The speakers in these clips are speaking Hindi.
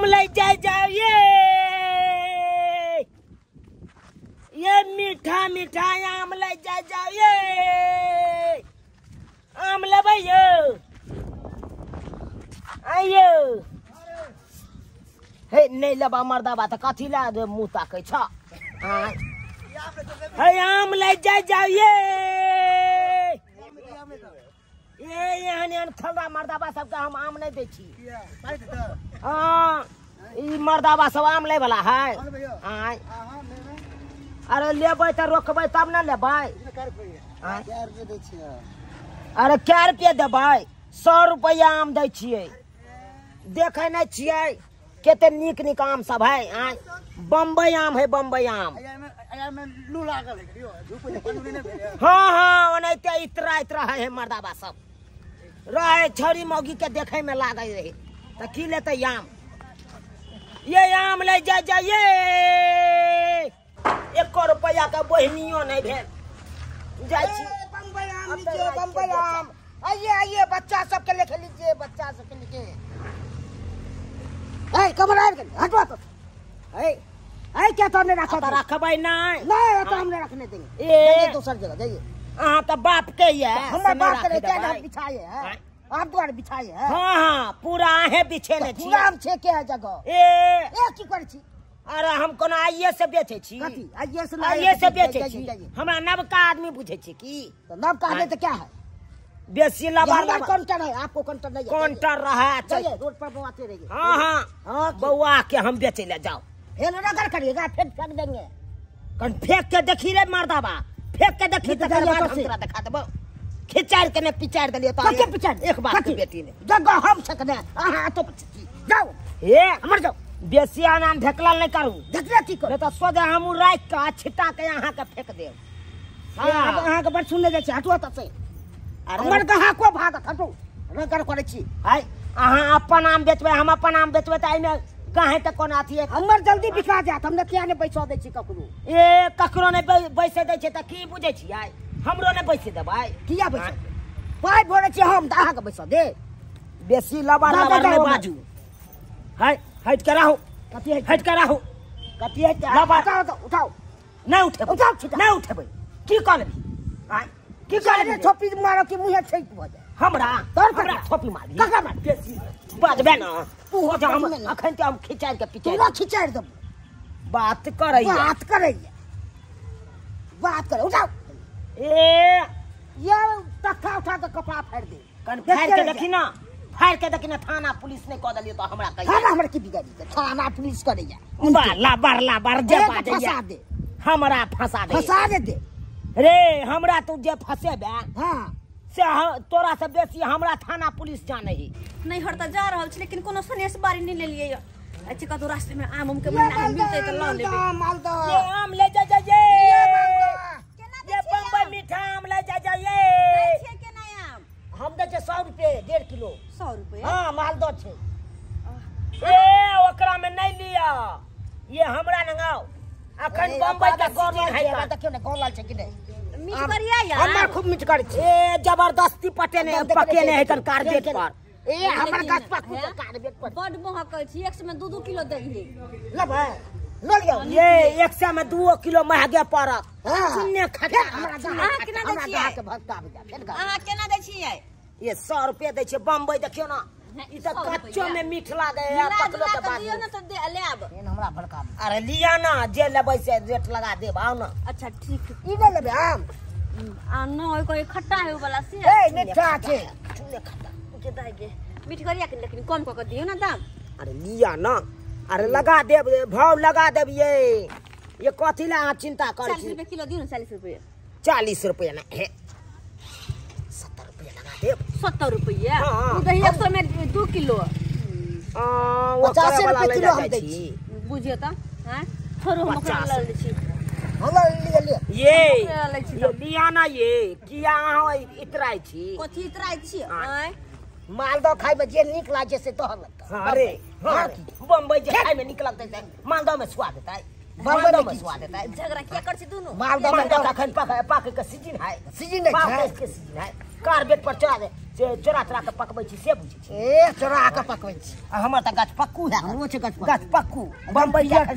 ले जाओ ये मीठा मीठा आम ले जाओ ये आम लेबै यो आइयो हे नहीं लेबा मर्दाबा त कथी ला दे मुंह ताकै छ हे आम ले जाओ ये यहाँ खलरा मर्दाबा सबके हम आम नहीं दै छी हाँ ई मर्दाबा सब आम ले वाला है अरे लेबै त रोकबै तब न लेबै अरे क्या रुपये देबै 100 रुपया आम दै छियै देखे नहीं छियै केते नीक नीक आम सब है बम्बई आम है बम्बई आम हाँ हाँ ओनाहिते इतरा इतरा है मर्दाबा सब रहे छोरी मौगी के देखे में लागे रहे तो की लेते आम ये आम ले जाओ ये 1 रुपया का बहनियो नहीं भेल बम्बई आम आइए आइए बच्चा सबके लेके लीजिए बच्चा सबके लेके कमर हटवा तो क्या तो रखा तो रखबै नहीं तो हमने रखने देंगे दूसर जगह जाइए हाँ तो बाप के ही है हमारे बाप के बिछाए है आप द्वारा बिछाए है हाँ हाँ पूरा आहे बिछे ले पूरा हम छे के है जगह की कर छी अरे हम कोनो आइए से बेचे छी आइए से बेचे छी हमरा नवका आदमी बुझे छी की तो नवका आदमी तो क्या है बेसी लबार काउंटर है आपको काउंटर नहीं काउंटर रहा चलिए रोड पर बवाते रहिए हाँ हाँ बउआ के हम बेचे ले जाओ हेल रगड़ करिएगा फेंक देंगे कौन फेंक के देखी रे मर्दाबा फेंक के देखी तो हमरा दिखा देबो खिचाड़ के ने पिचाड़ दलियो तो पिचाड़ एक बात के बेटी ने जगह हम सकने आहा तो जाओ ए हमर जाओ बेसी आना ढकला नहीं करू ढकला की कर तो सोदे हम राख के छिटा के यहां के फेंक देब हां अहां के बड़ सुनले जाय छै हटवा त से हमर कहा को भागत हटो रगड़ करे छी हाय अहां अपन आम बेचबे हम अपन आम बेचबे त आइने काहे त कोन अथी हमर जल्दी बिका जात हमने किया ने पैसा दै छी ककरो ककरो ने पैसे दै छै त की बुझै छी आइ हमरो ने पैसे देबै किया पैसा पाइ भरे छी हम अहां के पैसा दे बेसी लबार ने बाजू हाय हट के रहू कथि हट के रहू कथि हट उठाओ नहीं उठेबै नहीं उठेबै की करबी आइ की करे छोपी मारो कि मुहे छई भ जाय हमरा छोपी मारी कका मार बेसी बाजबे न तू हो जा हम अखन के हम खिचाड़ के पिचाड़ तू खिचाड़ दब बात करे उठाओ ये तक्का उठा के कपड़ा फाड़ दे कन फाड़ के देखी ना थाना पुलिस ने कह दलियो तो हमरा कहि थाना हमरा की बिगाड़ी थाना पुलिस करे जा बार जे बाजे दे हमरा फंसा दे रे हमरा तू जे फसेबे हां से तोरा से बेसी हमरा थाना पुलिस जाने ही नहीं हरता जा रहल छी लेकिन कोनो सनेस बारी नहीं ले लिए अच्छे का तो रास्ते में आम के महीना मिलते तो ला लेबे ये आम ले जा ये बम्बई मीठा आम ले जा ये छे केना आम हम दे 100 रुपए 1.5 किलो 100 रुपए हां मालदह छे ओकरा में नहीं लिया ये हमरा नंगाओ अखन बम्बई का सीजन है देखियो ने गोलाल छै कि नहीं मीठ करिया यार हमर खूब मीठ कर छै जबरदस्ती पकेने है तन कार्बेट पर हमर गाछ पर कार्बेट पर बड महक छै 100 में 2-2 किलो दही लेबै ले लियो ये 100 में 2 किलो महगे पड़त सुनने खटा हमरा केना दै छियै के भक्ता बजा अहाँ केना दै छियै ये 100 रुपया दै छै बम्बई देखियो ना ई त कच्चो में मीठ लागे है पकलो के बाद दियो ना तो दे लेब हमरा भड़का अरे लिया ना जे लेबै से रेट लगा देब आओ ना अच्छा ठीक ई ले लेबै आम न कोई खट्टा है वाला से मीठा छै सुने खट्टा के दाई के मीठ करिया के लेकिन कम क के दियो ना दाम अरे लिया ना अरे लगा देब भाव लगा देब ये कथि ला अहाँ चिंता करै छी 40 रुपए किलो दियो ना 40 रुपए 40 रुपया ना 70 रुपया लगा देब 70 रुपया दही 100 में 2 किलो 50 रुपया किलो हम दै छी बुझियो त हां थोरो हम ले छी ये लिया ना ये किया अहाँ इतराई छी कथि इतराई छी आय मालदह खाई में जे नीक लागे से तोहर लगता अरे बम्बई जे खाई में नीक लगते मालदह में स्वाद देता है बम्बई में स्वाद देता है झगड़ा क्या कर छी दोनों मालदह में अखन पाके के सीजन है के सीजन है कार्बेट पर चढ़ा दे से चोरा के पकबै छी से बुझै छी ए चोरा के पकबै छी हमर त गाछ पक्कू है हमरो छै गाछ पक्कू बम्बई का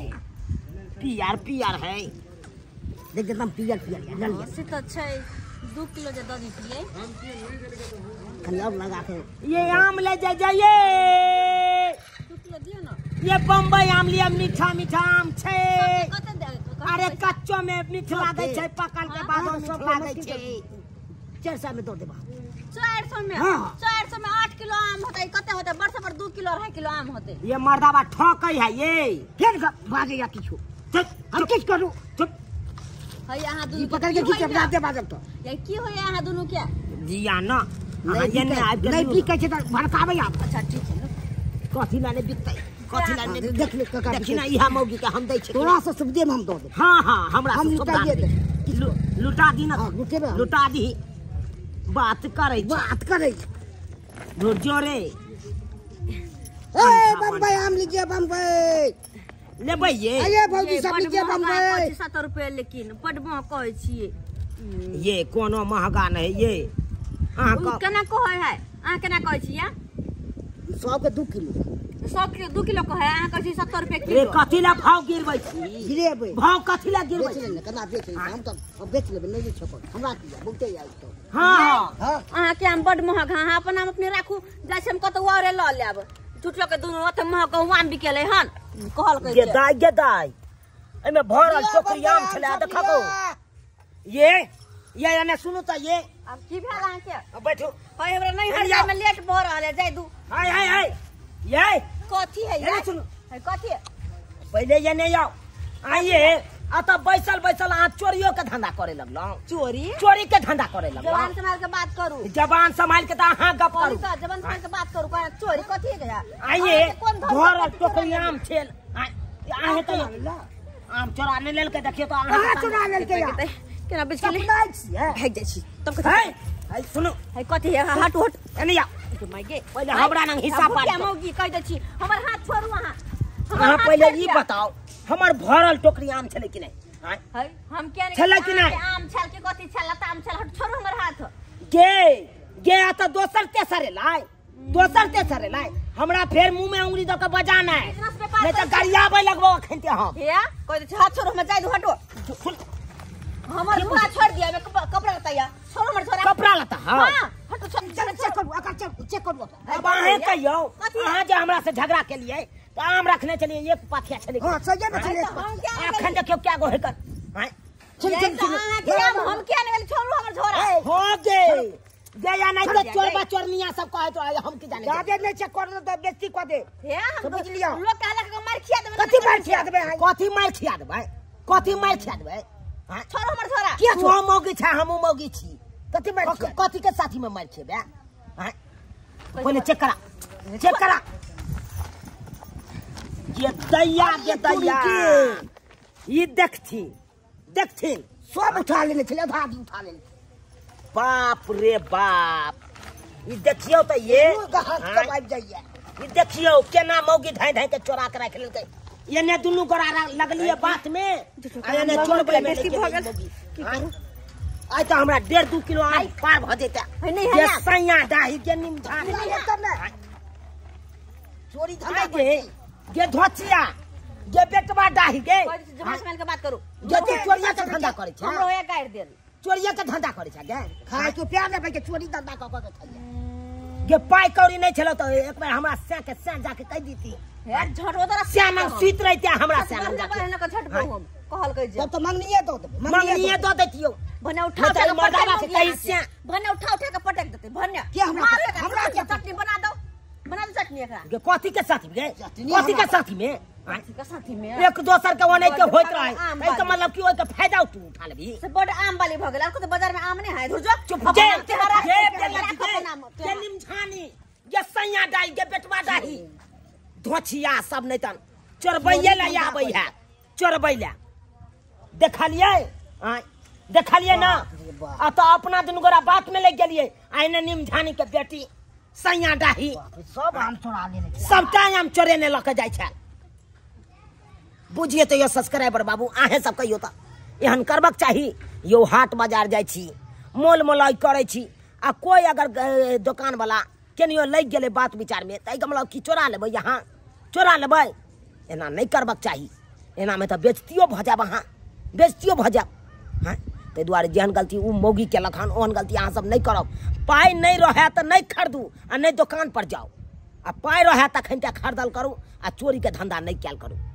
पियर है देख एकदम पियर जल्दी से तो छै 2 किलो जे द दीजिए खलाव लगा के ये आम ले जाइए 2 किलो दियो ना ये बम्बई आम लिया मीठा आम छै अरे कच्चो में मीठ लागे छै पकल के बाद सब लागे छै 400 में दो देबा 400 में 400 में 8 किलो आम होतै कते होतै वर्ष पर 2 किलो 2.5 किलो आम होतै ये मर्दाबा ठोकै है ये फिर भागे या किछु हम किछ करू चुप है यहां दुनु पकड़ के किछ जाते बाजब तो ये की होय यहां दुनु के जिया ना ये नहीं पी के त भड़काबै आप अच्छा ठीक है कथि लाने बिकतै कथि लाने देख ले काका देखि ना इहा मौगी के हम दै छै तोरा से सब दे हम दो दे हां हमरा हम लुटा दे लुटा दी ना लुटा दी बात करे जोरे ए बम्बई आम लीजिए बम्बई लेबै ये अरे भौजी सब लीजिए बम्बई 70 रुपए लेकिन पडमा कहै छियै ये कोनो महंगा नहीं ये अहाँ केना कहै है अहाँ केना कहै छियै 100 के 2 किलो 100 के 2 किलो कहै अहाँ कहै छी 70 रुपए किलो ए कथि ला भाव गिरबै छी गिरेबै भाव कथि ला गिरबै बेच ले केना बेच ले हम तो बेच लेबै नहीं छपक हमरा की बहुते आइ तो हां अहाँ के हम बड महग अहाँ अपन नाम अपने राखू जाय हम कतौ औरे ल लेब टूटलो के दुनु ओते महग आम बिकेले हन कहल के दाई एमे भरल टोकरी आम छले देखो ये एने सुनु त ये अब की भेल अहाँ के बैठो है हमरा नहीं हरिया में लेट भ रहल है जाय दू हाय ये कथि है ये सुनु है कथि पहले ये नहीं आओ आइए अत बैसल आ चोरियो के धंधा करे लगलो चोरी के धंधा करे लगलो जवान संभाल के बात करू जवान संभाल के त अहाँ गप करू जवान संभाल के बात करू चोरी कथि है गया आइए भरल टोकरी आम छेल आहे त आम चोरा ने लेल के देखियो त अहाँ चोरा लेल के केना बेच के ले भाग जाय छी तब है सुनो है कथि है हट एने आ माइगे पहले हमरा नंग हिस्सा पाड़ क्या मौगी कह दे छी हमर हाथ छोड़ू अहाँ पहले ई बताओ हमर भरल टोकरी आम छले कि नहीं है हम क्या नहीं छले कि नहीं आम छल के कथि छल त आम छल हट छोड़ू हमर हाथ गे आ त दोसर तेसरे लाय हमरा फेर मुंह में उंगली द के बजाना है नहीं त गरियाबै लगबो अखनते हम हे कह दे हाथ छोड़ू हम जाय दू हटो हमर झोला छोड़ दिया मैं कपड़ा लताया छोड़ो हमर झोला कपड़ा लता हां हटो चेक करू अब अहाँ कहियो अहाँ जे हमरा से झगड़ा के लिए तो आम रखने चलिए एक पाथिया चले हां सही में चले अखन देखियो क्या गो है कर चल हम क्या नहीं छोड़ू हमर झोला हो गे या नहीं तो चोरबा चोरनिया सब कहे तो हम की जाने जादे नहीं चेक कर दो बेइज्जती कर दे हे हम बुझ लियो लोग कहला के मार खिया देबे कथि मार खिया देबे हां छोड़ो हमर झोला के छो मौगी छ हम मौगी छी कथि के साथी में मार खेबे हां पहले चेक करा ये दैया ये देखथिन सब उठा लेने छले आधा उठा लेने बाप रे बाप ये देखियो त ये कबाब जाइए ये देखियो केना मौगी धाय के चोरा के रख लेलकै ये ने दुनु गोरा लगलिए बात में आ ने चोरबै में बेसी भ गेल की करू आइ त हमरा 1.5-2 किलो आम पार भ जेता ये सैया डाही के निम धान चोरी धंधा के धोचिया के बेटवा डाही के जमा संभाल के बात करू जे चोरिया के धंधा करे छ हमरो एक गाड़ देल चोरिया के धंधा करे छ गे खाए के प्यार ले भाई के चोरी धंधा क के खाइए गे पाई कौड़ी नहीं छलो तो एक बार हमरा से जाके कह दीती यार झट ओदरा श्याम सुत रहते हमरा श्याम जाके कहने का झट बहु हम कहल कह जे तब तो मंगनिए दो देतियो भने उठा के मर्दावा के कहि से भने उठा के पटक देते भने के हमरा के चटनी बना दो चटनी एकरा गे कथि के साथी में कथि के साथी में एक दोसर के ओने के होइत रहे ए के मतलब कि ओइ के फायदा उठा लेबी से बड़ आम वाली भ गेल को बाजार में आम नहीं है धुर जो चुप के निमझानी ये सैया डाई के बेटवा डाही धोछिया सब नहीं तन चोरबैये ले आबै है चोरबैले देखलिए ना आ तो अपना दुनु गोरा बात में लग गेलिए आइने निमझानी के बेटी सैया डाही सब आम चोरा लेने सबटा आम चोरेने लक जाय छै बुझिए तो यो सब्सक्राइबर बाबू आहे सब कहियो त एहन करबक चाही यो हाट बाजार जाय छी मोल मोलाई करे छी आ कोई अगर दुकान वाला केनियो लग गेले बात विचार में त मतलब की चोरा लेबै यहाँ चोरा लेबै एना नहीं करबाक चाही एना में तो बेइज्जतियो भ जाब अहाँ बेइज्जतियो भ जाब हाँ ताहि दुआरे जेहन गलती उ मौगी केलक हन ओहन गलती अहाँ सब नहीं करब पाई नहीं रहे तो नहीं खरीदू आ नहीं दुकान पर जाओ आ पाई रहे तखन खरीदल करू आ चोरी के धंधा नहीं कैल करू।